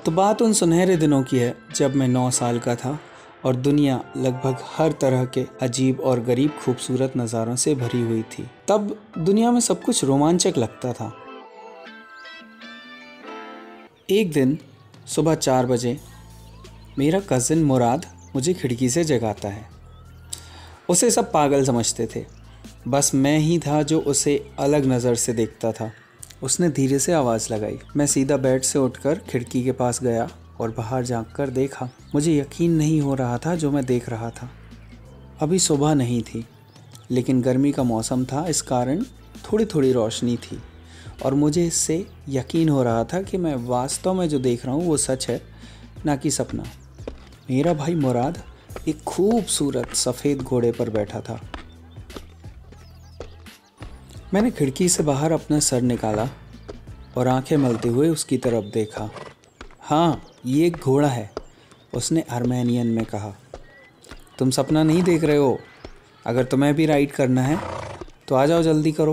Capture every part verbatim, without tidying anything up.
तो बात उन सुनहरे दिनों की है जब मैं नौ साल का था और दुनिया लगभग हर तरह के अजीब और गरीब खूबसूरत नज़ारों से भरी हुई थी। तब दुनिया में सब कुछ रोमांचक लगता था। एक दिन सुबह चार बजे मेरा कज़िन मुराद मुझे खिड़की से जगाता है। उसे सब पागल समझते थे, बस मैं ही था जो उसे अलग नज़र से देखता था। उसने धीरे से आवाज़ लगाई। मैं सीधा बेड से उठकर खिड़की के पास गया और बाहर झांक कर देखा। मुझे यकीन नहीं हो रहा था जो मैं देख रहा था। अभी सुबह नहीं थी, लेकिन गर्मी का मौसम था, इस कारण थोड़ी थोड़ी रोशनी थी और मुझे इससे यकीन हो रहा था कि मैं वास्तव में जो देख रहा हूँ वो सच है, ना कि सपना। मेरा भाई मुराद एक खूबसूरत सफ़ेद घोड़े पर बैठा था। मैंने खिड़की से बाहर अपना सर निकाला और आंखें मलते हुए उसकी तरफ देखा। हाँ, ये एक घोड़ा है, उसने आर्मेनियन में कहा। तुम सपना नहीं देख रहे हो। अगर तुम्हें भी राइड करना है तो आ जाओ, जल्दी करो।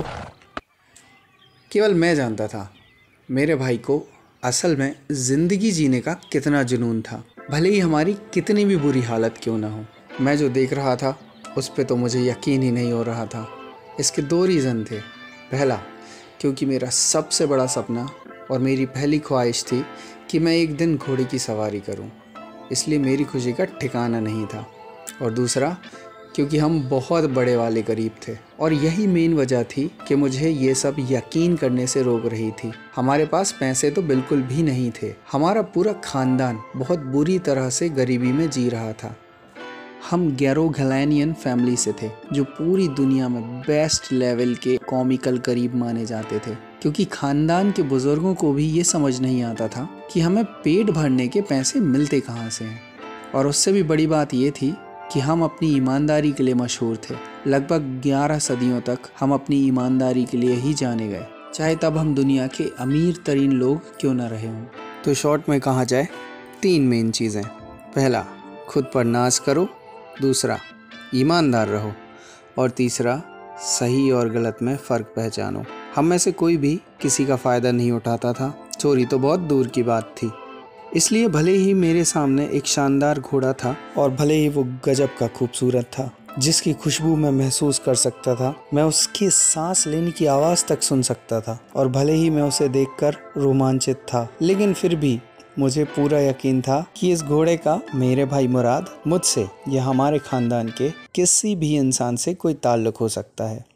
केवल मैं जानता था मेरे भाई को असल में ज़िंदगी जीने का कितना जुनून था, भले ही हमारी कितनी भी बुरी हालत क्यों ना हो। मैं जो देख रहा था उस पे तो मुझे यकीन ही नहीं हो रहा था। इसके दो रीज़न थे। पहला, क्योंकि मेरा सबसे बड़ा सपना और मेरी पहली ख्वाहिश थी कि मैं एक दिन घोड़े की सवारी करूं, इसलिए मेरी खुशी का ठिकाना नहीं था। और दूसरा, क्योंकि हम बहुत बड़े वाले गरीब थे और यही मेन वजह थी कि मुझे ये सब यकीन करने से रोक रही थी। हमारे पास पैसे तो बिल्कुल भी नहीं थे। हमारा पूरा ख़ानदान बहुत बुरी तरह से गरीबी में जी रहा था। हम गैरोगलैनियन फैमिली से थे, जो पूरी दुनिया में बेस्ट लेवल के कॉमिकल करीब माने जाते थे, क्योंकि ख़ानदान के बुज़ुर्गों को भी ये समझ नहीं आता था कि हमें पेट भरने के पैसे मिलते कहाँ से हैं। और उससे भी बड़ी बात ये थी कि हम अपनी ईमानदारी के लिए मशहूर थे। लगभग ग्यारह सदियों तक हम अपनी ईमानदारी के लिए ही जाने गए, चाहे तब हम दुनिया के अमीर तरीन लोग क्यों न रहे हों। तो शॉर्ट में कहा जाए, तीन मेन चीज़ें। पहला, खुद पर नाज करो। दूसरा, ईमानदार रहो। और तीसरा, सही और गलत में फ़र्क पहचानो। हम में से कोई भी किसी का फ़ायदा नहीं उठाता था, चोरी तो बहुत दूर की बात थी। इसलिए भले ही मेरे सामने एक शानदार घोड़ा था और भले ही वो गजब का खूबसूरत था, जिसकी खुशबू मैं महसूस कर सकता था, मैं उसकी सांस लेने की आवाज़ तक सुन सकता था, और भले ही मैं उसे देखकर रोमांचित था, लेकिन फिर भी मुझे पूरा यकीन था कि इस घोड़े का मेरे भाई मुराद, मुझसे या हमारे ख़ानदान के किसी भी इंसान से कोई ताल्लुक़ हो सकता है।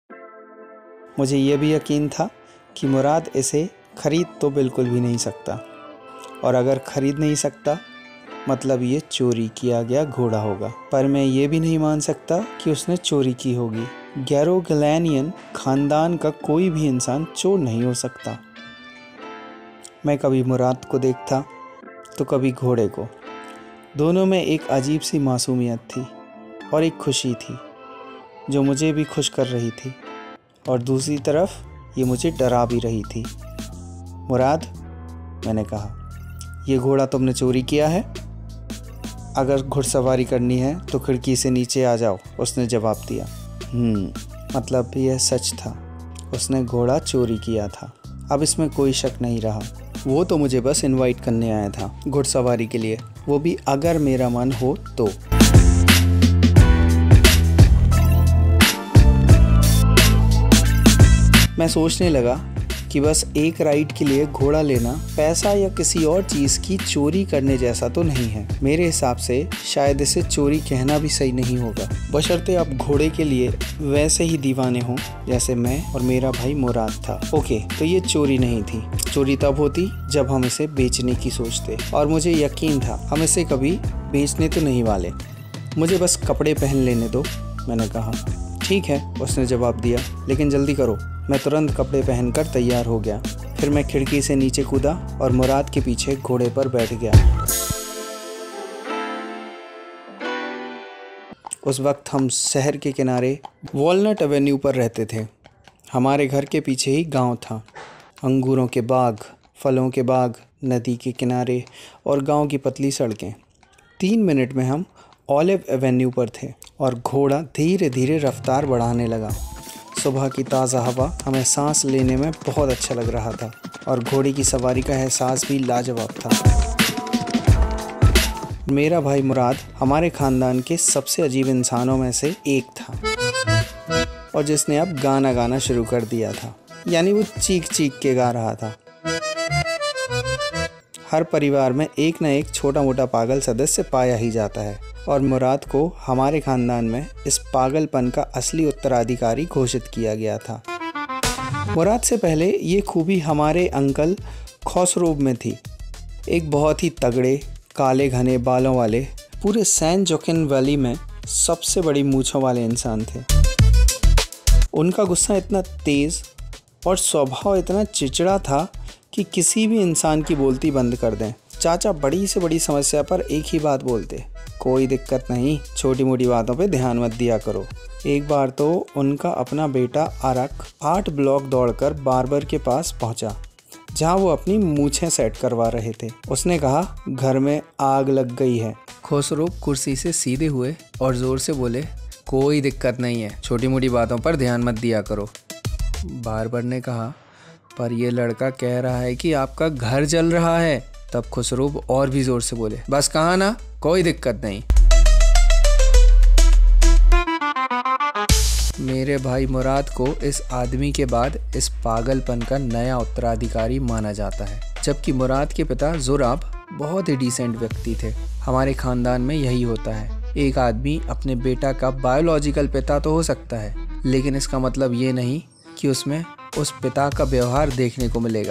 मुझे ये भी यकीन था कि मुराद इसे ख़रीद तो बिल्कुल भी नहीं सकता, और अगर ख़रीद नहीं सकता मतलब ये चोरी किया गया घोड़ा होगा। पर मैं ये भी नहीं मान सकता कि उसने चोरी की होगी। गैरोगलैनियन ख़ानदान का कोई भी इंसान चोर नहीं हो सकता। मैं कभी मुराद को देखता तो कभी घोड़े को। दोनों में एक अजीब सी मासूमियत थी और एक खुशी थी जो मुझे भी खुश कर रही थी, और दूसरी तरफ ये मुझे डरा भी रही थी। मुराद, मैंने कहा, ये घोड़ा तुमने चोरी किया है? अगर घुड़सवारी करनी है तो खिड़की से नीचे आ जाओ, उसने जवाब दिया। हम्म मतलब यह सच था, उसने घोड़ा चोरी किया था। अब इसमें कोई शक नहीं रहा। वो तो मुझे बस इनवाइट करने आया था घुड़सवारी के लिए, वो भी अगर मेरा मन हो तो। मैं सोचने लगा कि बस एक राइड के लिए घोड़ा लेना पैसा या किसी और चीज़ की चोरी करने जैसा तो नहीं है। मेरे हिसाब से शायद इसे चोरी कहना भी सही नहीं होगा, बशर्ते आप घोड़े के लिए वैसे ही दीवाने हों जैसे मैं और मेरा भाई मुराद था। ओके, तो ये चोरी नहीं थी। चोरी तब होती जब हम इसे बेचने की सोचते, और मुझे यकीन था हम इसे कभी बेचने तो नहीं वाले। मुझे बस कपड़े पहन लेने दो, मैंने कहा। ठीक है, उसने जवाब दिया, लेकिन जल्दी करो। मैं तुरंत कपड़े पहनकर तैयार हो गया। फिर मैं खिड़की से नीचे कूदा और मुराद के पीछे घोड़े पर बैठ गया। उस वक्त हम शहर के किनारे वॉलनट एवेन्यू पर रहते थे। हमारे घर के पीछे ही गांव था। अंगूरों के बाग, फलों के बाग, नदी के किनारे और गांव की पतली सड़कें। तीन मिनट में हम ऑलिव एवेन्यू पर थे और घोड़ा धीरे धीरे रफ्तार बढ़ाने लगा। सुबह की ताज़ा हवा हमें सांस लेने में बहुत अच्छा लग रहा था और घोड़े की सवारी का एहसास भी लाजवाब था। मेरा भाई मुराद हमारे ख़ानदान के सबसे अजीब इंसानों में से एक था और जिसने अब गाना गाना शुरू कर दिया था, यानी वो चीख चीख के गा रहा था। हर परिवार में एक न एक छोटा मोटा पागल सदस्य पाया ही जाता है और मुराद को हमारे ख़ानदान में इस पागलपन का असली उत्तराधिकारी घोषित किया गया था। मुराद से पहले ये खूबी हमारे अंकल खौसरोब में थी। एक बहुत ही तगड़े काले घने बालों वाले, पूरे सैन जोकिन वैली में सबसे बड़ी मूंछों वाले इंसान थे। उनका गुस्सा इतना तेज़ और स्वभाव इतना चिड़चिड़ा था कि किसी भी इंसान की बोलती बंद कर दें। चाचा बड़ी से बड़ी समस्या पर एक ही बात बोलते, कोई दिक्कत नहीं, छोटी मोटी बातों पे ध्यान मत दिया करो। एक बार तो उनका अपना बेटा आरक आठ ब्लॉक दौड़कर बार्बर के पास पहुंचा, जहां वो अपनी मूछें सेट करवा रहे थे। उसने कहा, घर में आग लग गई है। खुसरो कुर्सी से सीधे हुए और ज़ोर से बोले, कोई दिक्कत नहीं है, छोटी मोटी बातों पर ध्यान मत दिया करो। बार्बर ने कहा, पर यह लड़का कह रहा है कि आपका घर जल रहा है। तब खुसरो और भी जोर से बोले, बस कहा ना, कोई दिक्कत नहीं। मेरे भाई मुराद को इस आदमी के बाद इस पागलपन का नया उत्तराधिकारी माना जाता है, जबकि मुराद के पिता जुराब बहुत ही डिसेंट व्यक्ति थे। हमारे खानदान में यही होता है, एक आदमी अपने बेटा का बायोलॉजिकल पिता तो हो सकता है, लेकिन इसका मतलब ये नहीं कि उसमें उस पिता का व्यवहार देखने को मिलेगा।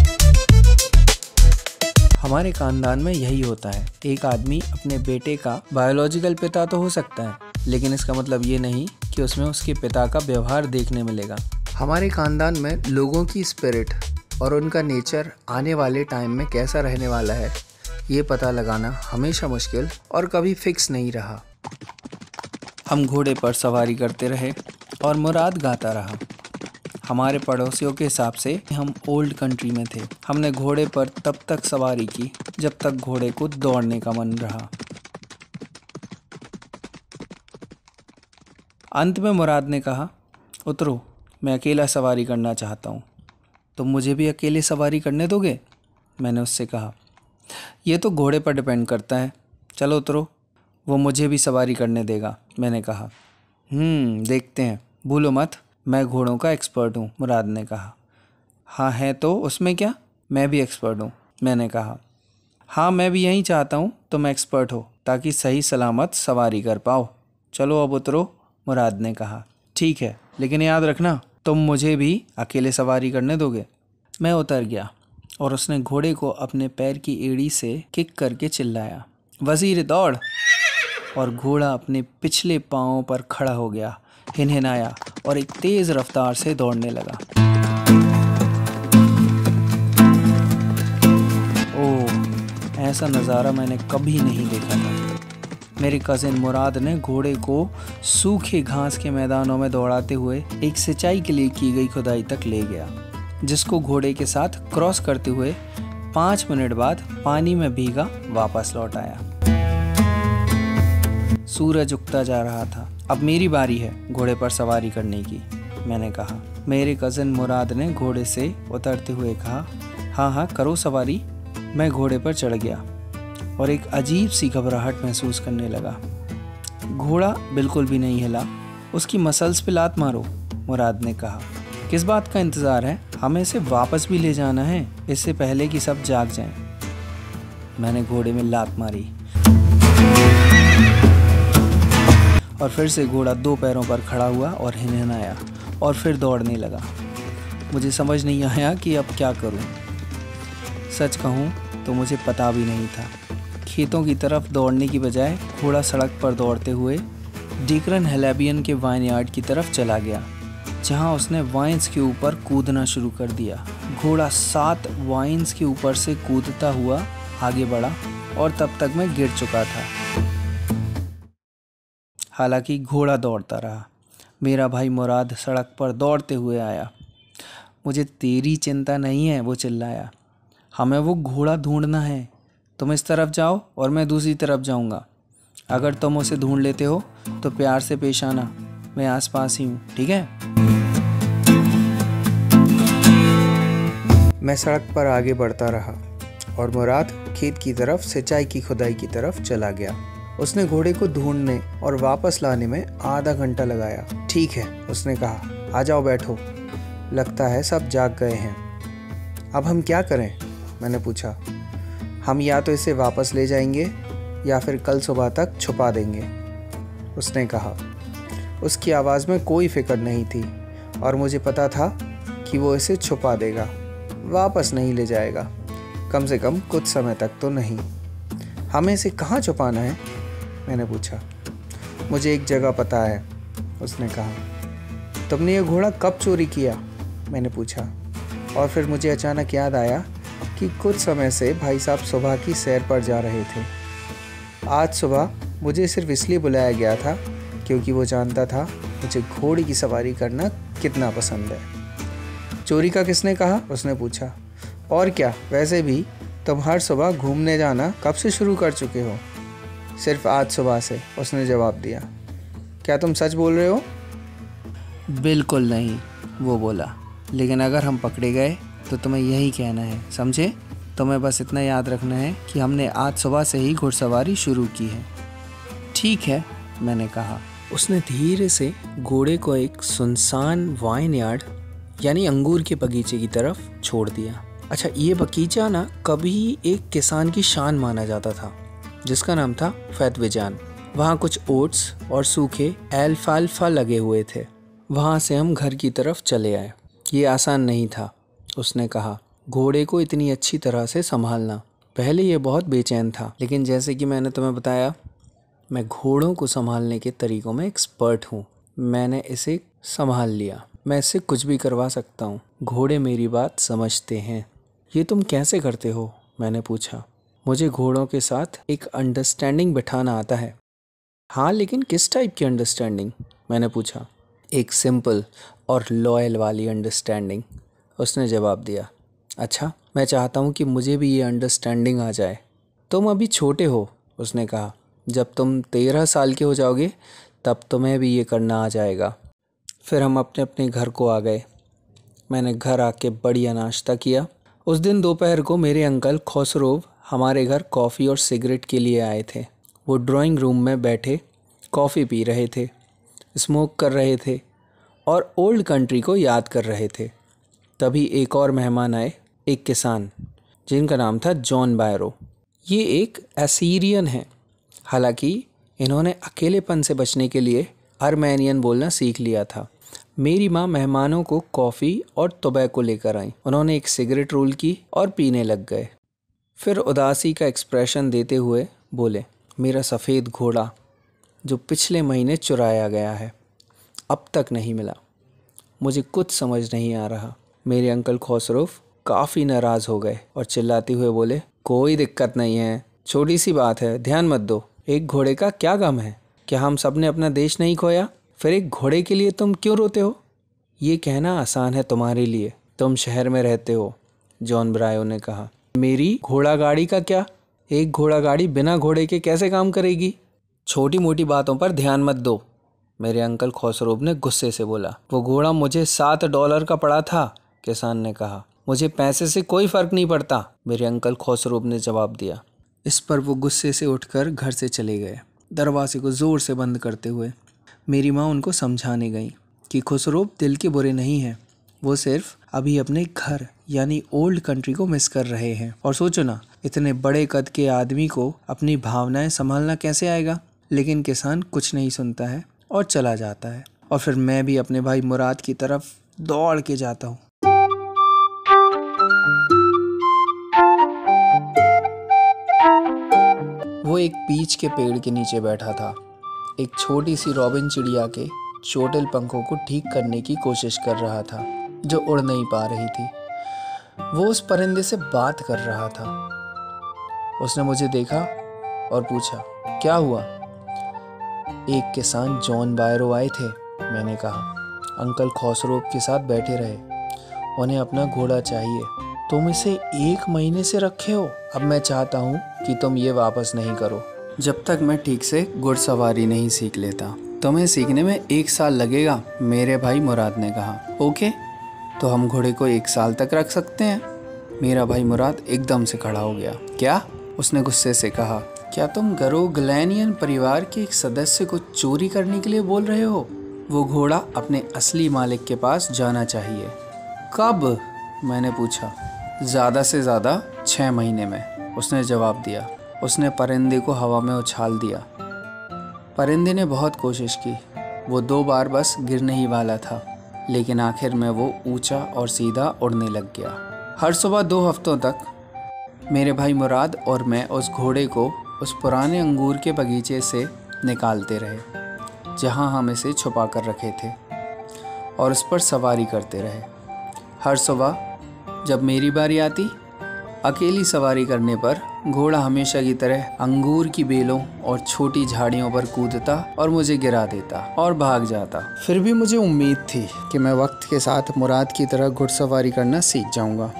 हमारे खानदान में यही होता है, एक आदमी अपने बेटे का बायोलॉजिकल पिता तो हो सकता है, लेकिन इसका मतलब ये नहीं कि उसमें उसके पिता का व्यवहार देखने मिलेगा। हमारे खानदान में लोगों की स्पिरिट और उनका नेचर आने वाले टाइम में कैसा रहने वाला है, ये पता लगाना हमेशा मुश्किल और कभी फिक्स नहीं रहा। हम घोड़े पर सवारी करते रहे और मुराद गाता रहा। हमारे पड़ोसियों के हिसाब से हम ओल्ड कंट्री में थे। हमने घोड़े पर तब तक सवारी की जब तक घोड़े को दौड़ने का मन रहा। अंत में मुराद ने कहा, उतरो, मैं अकेला सवारी करना चाहता हूँ। तुम मुझे भी अकेले सवारी करने दोगे? मैंने उससे कहा। यह तो घोड़े पर डिपेंड करता है, चलो उतरो, वो मुझे भी सवारी करने देगा, मैंने कहा। हम्म देखते हैं, भूलो मत, मैं घोड़ों का एक्सपर्ट हूँ, मुराद ने कहा। हाँ है तो उसमें क्या, मैं भी एक्सपर्ट हूँ, मैंने कहा। हाँ मैं भी यही चाहता हूँ तुम एक्सपर्ट हो, ताकि सही सलामत सवारी कर पाओ। चलो अब उतरो, मुराद ने कहा। ठीक है, लेकिन याद रखना तुम मुझे भी अकेले सवारी करने दोगे। मैं उतर गया और उसने घोड़े को अपने पैर की एड़ी से किक करके चिल्लाया, वज़ीर दौड़। और घोड़ा अपने पिछले पाँवों पर खड़ा हो गया, हिनहिनाया और एक तेज़ रफ्तार से दौड़ने लगा। ओह, ऐसा नज़ारा मैंने कभी नहीं देखा था। मेरे कज़िन मुराद ने घोड़े को सूखे घास के मैदानों में दौड़ाते हुए एक सिंचाई के लिए की गई खुदाई तक ले गया, जिसको घोड़े के साथ क्रॉस करते हुए पाँच मिनट बाद पानी में भीगा वापस लौट आया। सूरज उगता जा रहा था। अब मेरी बारी है घोड़े पर सवारी करने की, मैंने कहा। मेरे कज़न मुराद ने घोड़े से उतरते हुए कहा, हाँ हाँ करो सवारी। मैं घोड़े पर चढ़ गया और एक अजीब सी घबराहट महसूस करने लगा। घोड़ा बिल्कुल भी नहीं हिला। उसकी मसल्स पे लात मारो, मुराद ने कहा। किस बात का इंतज़ार है, हमें इसे वापस भी ले जाना है, इससे पहले कि सब जाग जाएं। मैंने घोड़े में लात मारी और फिर से घोड़ा दो पैरों पर खड़ा हुआ और हिनहिनाया और फिर दौड़ने लगा। मुझे समझ नहीं आया कि अब क्या करूं। सच कहूं तो मुझे पता भी नहीं था। खेतों की तरफ दौड़ने की बजाय घोड़ा सड़क पर दौड़ते हुए डिकरन हैलेबियन के वाइनयार्ड की तरफ चला गया, जहां उसने वाइन्स के ऊपर कूदना शुरू कर दिया। घोड़ा सात वाइन्स के ऊपर से कूदता हुआ आगे बढ़ा और तब तक मैं गिर चुका था। हालांकि घोड़ा दौड़ता रहा। मेरा भाई मुराद सड़क पर दौड़ते हुए आया। मुझे तेरी चिंता नहीं है, वो चिल्लाया। हमें वो घोड़ा ढूंढना है। तुम इस तरफ जाओ और मैं दूसरी तरफ जाऊंगा। अगर तुम उसे ढूंढ लेते हो तो प्यार से पेश आना, मैं आसपास ही हूँ, ठीक है? मैं सड़क पर आगे बढ़ता रहा और मुराद खेत की तरफ सिंचाई की खुदाई की तरफ चला गया। उसने घोड़े को ढूंढने और वापस लाने में आधा घंटा लगाया। ठीक है, उसने कहा, आ जाओ बैठो। लगता है सब जाग गए हैं। अब हम क्या करें? मैंने पूछा। हम या तो इसे वापस ले जाएंगे या फिर कल सुबह तक छुपा देंगे, उसने कहा। उसकी आवाज़ में कोई फिक्र नहीं थी और मुझे पता था कि वो इसे छुपा देगा, वापस नहीं ले जाएगा, कम से कम कुछ समय तक तो नहीं। हमें इसे कहाँ छुपाना है? मैंने पूछा। मुझे एक जगह पता है, उसने कहा। तुमने ये घोड़ा कब चोरी किया? मैंने पूछा। और फिर मुझे अचानक याद आया कि कुछ समय से भाई साहब सुबह की सैर पर जा रहे थे। आज सुबह मुझे सिर्फ इसलिए बुलाया गया था क्योंकि वो जानता था मुझे घोड़े की सवारी करना कितना पसंद है। चोरी का किसने कहा? उसने पूछा। और क्या, वैसे भी तुम हर सुबह घूमने जाना कब से शुरू कर चुके हो? सिर्फ आज सुबह से, उसने जवाब दिया। क्या तुम सच बोल रहे हो? बिल्कुल नहीं, वो बोला। लेकिन अगर हम पकड़े गए तो तुम्हें यही कहना है, समझे? तुम्हें बस इतना याद रखना है कि हमने आज सुबह से ही घुड़सवारी शुरू की है। ठीक है, मैंने कहा। उसने धीरे से घोड़े को एक सुनसान वाइन यार्ड यानी अंगूर के बगीचे की तरफ छोड़ दिया। अच्छा, ये बगीचा ना कभी एक किसान की शान माना जाता था जिसका नाम था फैतविजान। वहाँ कुछ ओट्स और सूखे एल्फाल्फा लगे हुए थे। वहाँ से हम घर की तरफ चले आए। ये आसान नहीं था, उसने कहा, घोड़े को इतनी अच्छी तरह से संभालना। पहले ये बहुत बेचैन था, लेकिन जैसे कि मैंने तुम्हें बताया, मैं घोड़ों को संभालने के तरीकों में एक्सपर्ट हूँ। मैंने इसे संभाल लिया। मैं इससे कुछ भी करवा सकता हूँ। घोड़े मेरी बात समझते हैं। ये तुम कैसे करते हो? मैंने पूछा। मुझे घोड़ों के साथ एक अंडरस्टैंडिंग बिठाना आता है। हाँ, लेकिन किस टाइप की अंडरस्टैंडिंग? मैंने पूछा। एक सिंपल और लॉयल वाली अंडरस्टैंडिंग, उसने जवाब दिया। अच्छा, मैं चाहता हूँ कि मुझे भी ये अंडरस्टैंडिंग आ जाए। तुम अभी छोटे हो, उसने कहा। जब तुम तेरह साल के हो जाओगे तब तुम्हें भी ये करना आ जाएगा। फिर हम अपने अपने घर को आ गए। मैंने घर आके बढ़िया नाश्ता किया। उस दिन दोपहर को मेरे अंकल खोसरोव हमारे घर कॉफ़ी और सिगरेट के लिए आए थे। वो ड्राइंग रूम में बैठे कॉफ़ी पी रहे थे, स्मोक कर रहे थे और ओल्ड कंट्री को याद कर रहे थे। तभी एक और मेहमान आए, एक किसान जिनका नाम था जॉन बायरो। ये एक असीरियन है। हालांकि इन्होंने अकेलेपन से बचने के लिए आर्मेनियन बोलना सीख लिया था। मेरी माँ मेहमानों को कॉफ़ी और टोबैको लेकर आई। उन्होंने एक सिगरेट रोल की और पीने लग गए। फिर उदासी का एक्सप्रेशन देते हुए बोले, मेरा सफ़ेद घोड़ा जो पिछले महीने चुराया गया है, अब तक नहीं मिला। मुझे कुछ समझ नहीं आ रहा। मेरे अंकल खोसरोव काफ़ी नाराज़ हो गए और चिल्लाते हुए बोले, कोई दिक्कत नहीं है, छोटी सी बात है, ध्यान मत दो। एक घोड़े का क्या गम है? क्या हम सब ने अपना देश नहीं खोया? फिर एक घोड़े के लिए तुम क्यों रोते हो? ये कहना आसान है तुम्हारे लिए, तुम शहर में रहते हो, जॉन ब्रायो ने कहा। मेरी घोड़ा गाड़ी का क्या? एक घोड़ा गाड़ी बिना घोड़े के कैसे काम करेगी? छोटी मोटी बातों पर ध्यान मत दो, मेरे अंकल खोसरोव ने गुस्से से बोला। वो घोड़ा मुझे सात डॉलर का पड़ा था, किसान ने कहा। मुझे पैसे से कोई फ़र्क नहीं पड़ता, मेरे अंकल खोसरोव ने जवाब दिया। इस पर वो गुस्से से उठकर घर से चले गए, दरवाजे को ज़ोर से बंद करते हुए। मेरी माँ उनको समझाने गई कि खुसरोव दिल के बुरे नहीं हैं, वो सिर्फ अभी अपने घर यानी ओल्ड कंट्री को मिस कर रहे हैं। और सोचो ना, इतने बड़े कद के आदमी को अपनी भावनाएं संभालना कैसे आएगा? लेकिन किसान कुछ नहीं सुनता है और चला जाता है। और फिर मैं भी अपने भाई मुराद की तरफ दौड़ के जाता हूँ। वो एक पीच के पेड़ के नीचे बैठा था। एक छोटी सी रॉबिन चिड़िया के चोटिल पंखों को ठीक करने की कोशिश कर रहा था, जो उड़ नहीं पा रही थी। वो उस परिंदे से बात कर रहा था। उसने मुझे देखा और पूछा, क्या हुआ? एक किसान जॉन बायरो आए थे, मैंने कहा। अंकल खोसरोव के साथ बैठे रहे। उन्हें अपना घोड़ा चाहिए। तुम इसे एक महीने से रखे हो। अब मैं चाहता हूँ कि तुम ये वापस नहीं करो जब तक मैं ठीक से घुड़सवारी नहीं सीख लेता। तुम्हें सीखने में एक साल लगेगा, मेरे भाई मुराद ने कहा। ओके, तो हम घोड़े को एक साल तक रख सकते हैं, मेरा भाई मुराद एकदम से खड़ा हो गया। क्या? उसने गुस्से से कहा। क्या तुम गरोग्लैनियन परिवार के एक सदस्य को चोरी करने के लिए बोल रहे हो? वो घोड़ा अपने असली मालिक के पास जाना चाहिए। कब? मैंने पूछा। ज़्यादा से ज़्यादा छः महीने में, उसने जवाब दिया। उसने परिंदे को हवा में उछाल दिया। परिंदे ने बहुत कोशिश की। वो दो बार बस गिरने ही वाला था, लेकिन आखिर में वो ऊंचा और सीधा उड़ने लग गया। हर सुबह दो हफ्तों तक मेरे भाई मुराद और मैं उस घोड़े को उस पुराने अंगूर के बगीचे से निकालते रहे, जहां हम इसे छुपा कर रखे थे, और उस पर सवारी करते रहे। हर सुबह जब मेरी बारी आती, अकेली सवारी करने पर घोड़ा हमेशा की तरह अंगूर की बेलों और छोटी झाड़ियों पर कूदता और मुझे गिरा देता और भाग जाता। फिर भी मुझे उम्मीद थी कि मैं वक्त के साथ मुराद की तरह घुड़सवारी करना सीख जाऊंगा।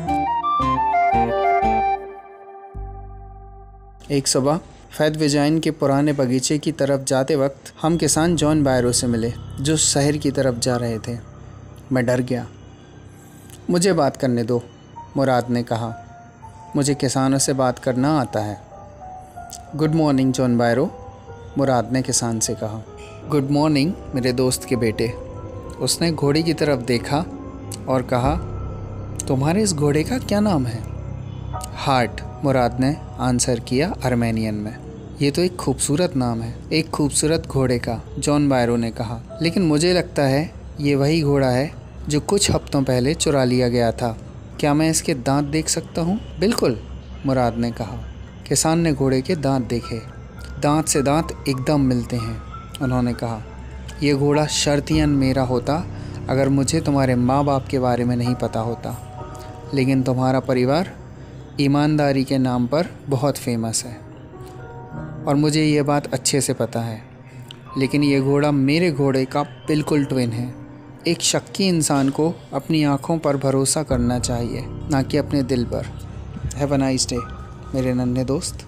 एक सुबह फैद विजाइन के पुराने बगीचे की तरफ जाते वक्त हम किसान जॉन बायरो से मिले, जो शहर की तरफ जा रहे थे। मैं डर गया। मुझे बात करने दो, मुराद ने कहा। मुझे किसानों से बात करना आता है। Good morning John Byro, Murad ने किसान से कहा। गुड मॉर्निंग मेरे दोस्त के बेटे। उसने घोड़े की तरफ देखा और कहा, तुम्हारे इस घोड़े का क्या नाम है? हार्ट, मुराद ने आंसर किया आर्मेनियन में। ये तो एक खूबसूरत नाम है। एक खूबसूरत घोड़े का, जॉन बायरो ने कहा। लेकिन मुझे लगता है ये वही घोड़ा है जो कुछ हफ्तों पहले चुरा लिया गया था। क्या मैं इसके दांत देख सकता हूँ? बिल्कुल, मुराद ने कहा। किसान ने घोड़े के दांत देखे। दांत से दांत एकदम मिलते हैं, उन्होंने कहा। यह घोड़ा शर्तियन मेरा होता अगर मुझे तुम्हारे माँ बाप के बारे में नहीं पता होता। लेकिन तुम्हारा परिवार ईमानदारी के नाम पर बहुत फेमस है, और मुझे ये बात अच्छे से पता है। लेकिन ये घोड़ा मेरे घोड़े का बिल्कुल ट्विन है। एक शक्की इंसान को अपनी आँखों पर भरोसा करना चाहिए, ना कि अपने दिल पर। हैव अ नाइस डे मेरे नन्हे दोस्त।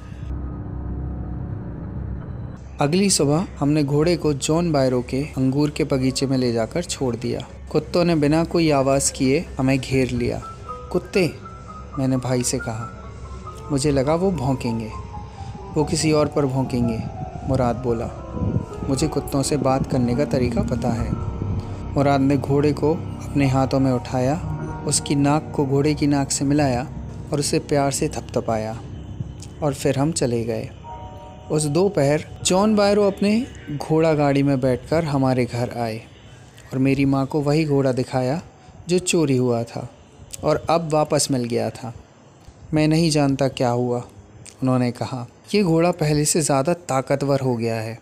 अगली सुबह हमने घोड़े को जॉन बायरो के अंगूर के बगीचे में ले जाकर छोड़ दिया। कुत्तों ने बिना कोई आवाज़ किए हमें घेर लिया। कुत्ते? मैंने भाई से कहा। मुझे लगा वो भौंकेंगे। वो किसी और पर भौंकेंगे, मुराद बोला। मुझे कुत्तों से बात करने का तरीका पता है। मुराद ने घोड़े को अपने हाथों में उठाया, उसकी नाक को घोड़े की नाक से मिलाया और उसे प्यार से थपथपाया, और फिर हम चले गए। उस दोपहर जॉन बायरो अपने घोड़ा गाड़ी में बैठकर हमारे घर आए और मेरी माँ को वही घोड़ा दिखाया जो चोरी हुआ था और अब वापस मिल गया था। मैं नहीं जानता क्या हुआ, उन्होंने कहा। ये घोड़ा पहले से ज़्यादा ताकतवर हो गया है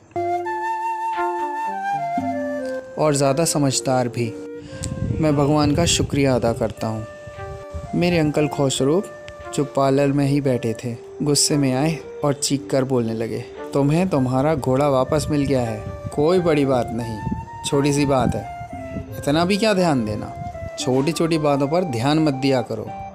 और ज़्यादा समझदार भी। मैं भगवान का शुक्रिया अदा करता हूँ। मेरे अंकल खुशरूप, जो पार्लर में ही बैठे थे, गुस्से में आए और चीख कर बोलने लगे, तुम्हें तुम्हारा घोड़ा वापस मिल गया है। कोई बड़ी बात नहीं, छोटी सी बात है, इतना भी क्या ध्यान देना। छोटी छोटी बातों पर ध्यान मत दिया करो।